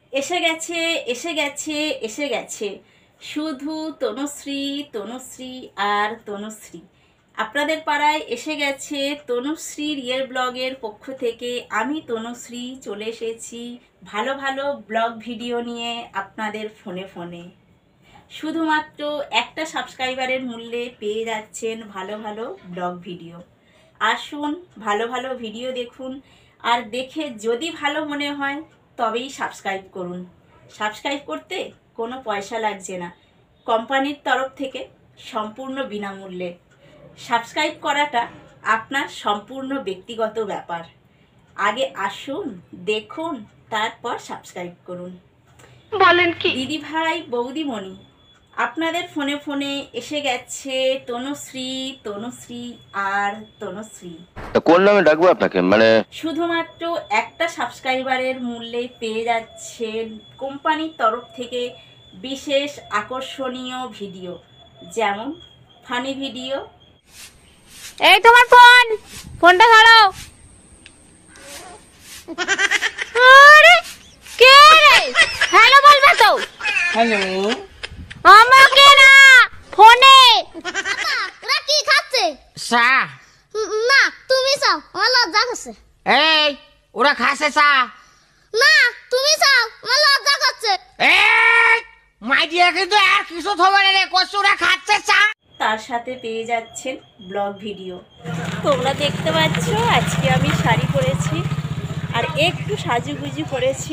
এসে গেছে এসে গেছে এসে গেছে শুধু তনুশ্রী তনুশ্রী আর তনুশ্রী। আপনাদের পাড়ায় এসে গেছে তনুশ্রী রিয়েল ব্লগের পক্ষ থেকে। আমি তনুশ্রী চলে এসেছি ভালো ভালো ব্লগ ভিডিও নিয়ে আপনাদের ফোনে ফোনে। শুধুমাত্র একটা সাবস্ক্রাইবারের মূল্যে পেয়ে যাচ্ছেন ভালো ভালো ব্লগ ভিডিও। আসুন ভালো ভালো ভিডিও দেখুন, আর দেখে যদি ভালো মনে হয় তবেই সাবস্ক্রাইব করুন। সাবস্ক্রাইব করতে কোনো পয়সা লাগছে না, কোম্পানির তরফ থেকে সম্পূর্ণ বিনামূল্যে। সাবস্ক্রাইব করাটা আপনার সম্পূর্ণ ব্যক্তিগত ব্যাপার। আগে আসুন, দেখুন, তারপর সাবস্ক্রাইব করুন। বলেন কি দিদি ভাই বৌদিমণি, আপনাদের ফোনে ফোনে এসে গেছে তনুশ্রী তনুশ্রী আর তনুশ্রী। কোন নামে ডাকবো আপনাকে? মানে শুধুমাত্র একটা সাবস্ক্রাইবারের মূল্যে পেয়ে যাচ্ছেন কোম্পানির তরফ থেকে বিশেষ আকর্ষণীয় ভিডিও, যেমন ফানি ভিডিও। এই তোমার ফোনটা ধরো। আরে কে রে? হ্যালো বলবে তো। হ্যালো, আমাকে না, ফোনে। আপা ওরা কি খাচ্ছে? চা। না তুমি চাও, আমার লজ্জা করছে। এই ওরা খাসে চা। না তুমি চাও, আমার লজ্জা করছে। এই মাইডিয়া কিন্তু আর কিছু থবে না রে, কষ্ট ওরা খাচ্ছে চা। তার সাথে পেয়ে যাচ্ছেন ব্লগ ভিডিও। তোমরা দেখতে পাচ্ছ আজকে আমি শাড়ি পরেছি আর একটু সাজুগুজু করেছি।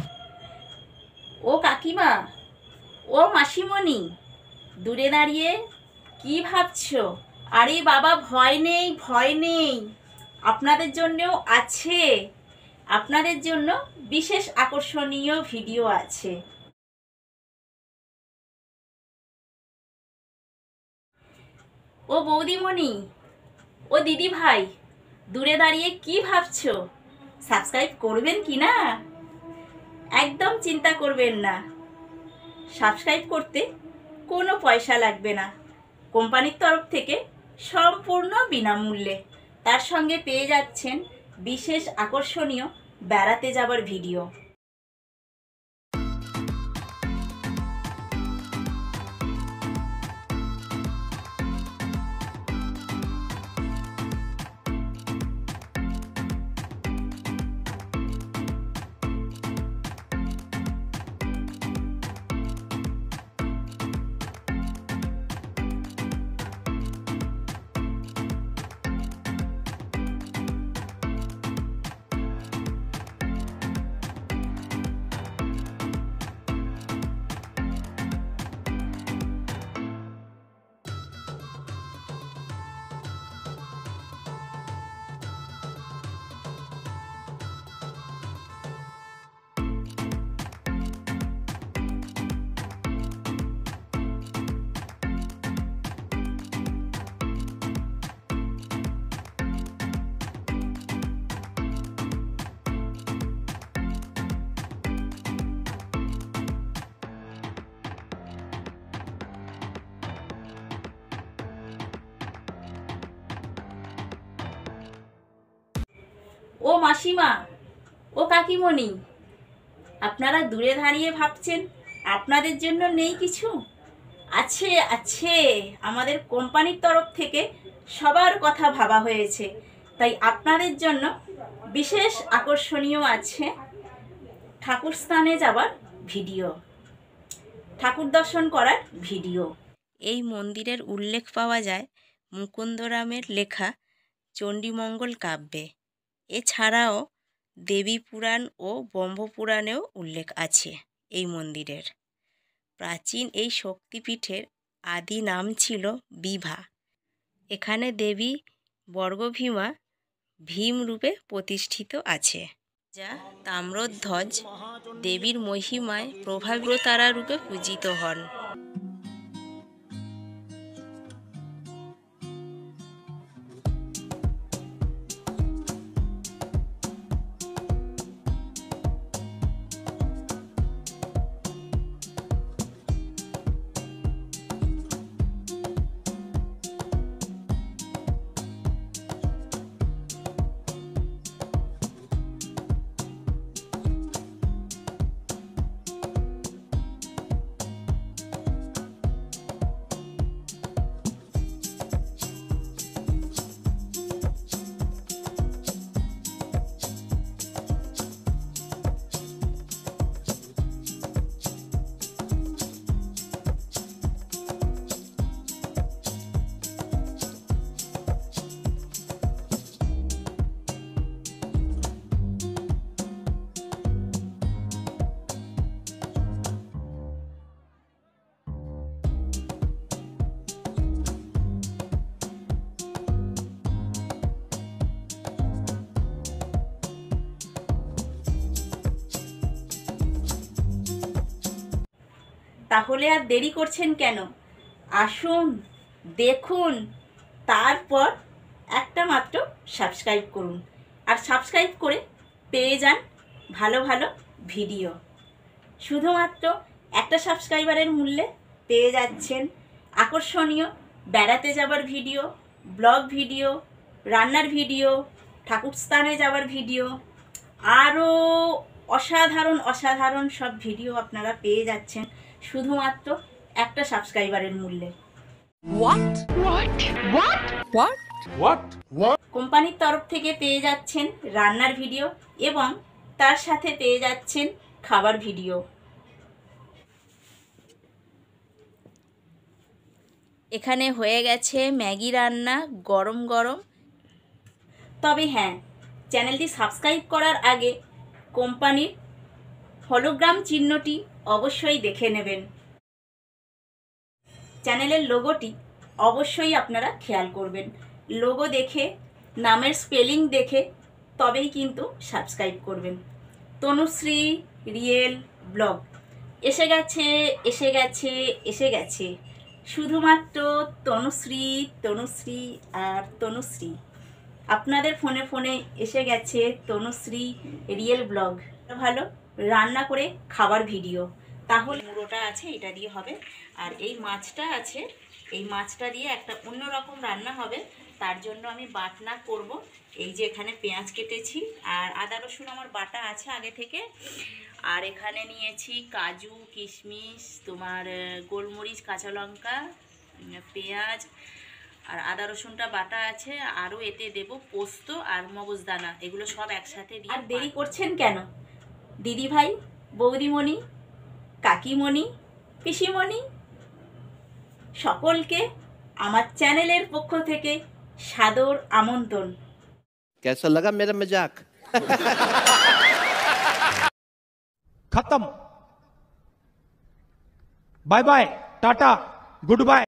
ও কাকিমা, ও মাসিমণি, দূরে দাঁড়িয়ে কি ভাবছো? আরে বাবা, ভয় নেই ভয় নেই, আপনাদের জন্যও আছে, আপনাদের জন্য বিশেষ আকর্ষণীয় ভিডিও আছে। ও বৌদিমণি, ও দিদি ভাই, দূরে দাঁড়িয়ে কি ভাবছো? সাবস্ক্রাইব করবেন কি না? একদম চিন্তা করবেন না, সাবস্ক্রাইব করতে কোনো পয়সা লাগবে না, কোম্পানির তরফ থেকে সম্পূর্ণ বিনামূল্যে। তার সঙ্গে পেয়ে যাচ্ছেন বিশেষ আকর্ষণীয় বেড়াতে যাবার ভিডিও। ও মাসিমা, ও কাকিমণি, আপনারা দূরে দাঁড়িয়ে ভাবছেন আপনাদের জন্য নেই কিছু? আছে আছে, আমাদের কোম্পানির তরফ থেকে সবার কথা ভাবা হয়েছে, তাই আপনাদের জন্য বিশেষ আকর্ষণীয় আছে ঠাকুর স্থানে যাবার ভিডিও, ঠাকুর দর্শন করার ভিডিও। এই মন্দিরের উল্লেখ পাওয়া যায় মুকুন্দরামের লেখা চণ্ডীমঙ্গল কাব্যে। এছাড়াও দেবী পুরাণ ও ব্রহ্মপুরাণেও উল্লেখ আছে এই মন্দিরের। প্রাচীন এই শক্তিপীঠের আদি নাম ছিল বিভা। এখানে দেবী বর্গভীমা ভীম রূপে প্রতিষ্ঠিত আছে, যা তাম্রধ্বজ দেবীর মহিমায় প্রভাবতারা রূপে পূজিত হন। তাহলে আর দেরি করছেন কেন? আসুন, দেখুন, তারপর একটা মাত্র সাবস্ক্রাইব করুন। আর সাবস্ক্রাইব করে পেয়ে যান ভালো ভালো ভিডিও। শুধুমাত্র একটা সাবস্ক্রাইবারের মূল্যে পেয়ে যাচ্ছেন আকর্ষণীয় বেড়াতে যাবার ভিডিও, ব্লগ ভিডিও, রান্নার ভিডিও, ঠাকুরস্থানে যাওয়ার ভিডিও, আরও অসাধারণ অসাধারণ সব ভিডিও আপনারা পেয়ে যাচ্ছেন শুধুমাত্র একটা সাবস্ক্রাইবারের মূল্যে। কোম্পানির তরফ থেকে পেয়ে যাচ্ছেন রান্নার ভিডিও এবং তার সাথে পেয়ে যাচ্ছেন খাবার ভিডিও। এখানে হয়ে গেছে ম্যাগি রান্না গরম গরম। তবে হ্যাঁ, চ্যানেলটি সাবস্ক্রাইব করার আগে কোম্পানির হলোগ্রাম চিহ্নটি অবশ্যই দেখে নেবেন। চ্যানেলের লোগোটি অবশ্যই আপনারা খেয়াল করবেন। লোগো দেখে, নামের স্পেলিং দেখে তবেই কিন্তু সাবস্ক্রাইব করবেন। তনুশ্রী রিয়েল ব্লগ এসে গেছে, এসে গেছে, এসে গেছে। শুধুমাত্র তনুশ্রী, তনুশ্রী আর তনুশ্রী। আপনাদের ফোনে ফোনে এসে গেছে তনুশ্রী রিয়েল ব্লগ। ভালো রান্না করে খাবার ভিডিও। তাহলে মুড়োটা আছে, এটা দিয়ে হবে। আর এই মাছটা আছে, এই মাছটা দিয়ে একটা অন্যরকম রান্না হবে। তার জন্য আমি বাটনা করব। এই যে এখানে পেঁয়াজ কেটেছি আর আদা রসুন আমার বাটা আছে আগে থেকে। আর এখানে নিয়েছি কাজু, কিশমিশ, তোমার গোলমরিচ, কাঁচা লঙ্কা, পেঁয়াজ আর আদা রসুনটা বাটা আছে। আরও এতে দেব পোস্ত আর মগজদানা, এগুলো সব একসাথে দিয়ে। আর দেরি করছেন কেন? দিদি ভাই, বৌদিমণি, কাকিমণি, পিসিমণি সকলকে আমার চ্যানেলের পক্ষ থেকে সাদর আমন্ত্রণ। कैसा लगा मेरा मजाक? खत्म। Bye bye, tata, good bye.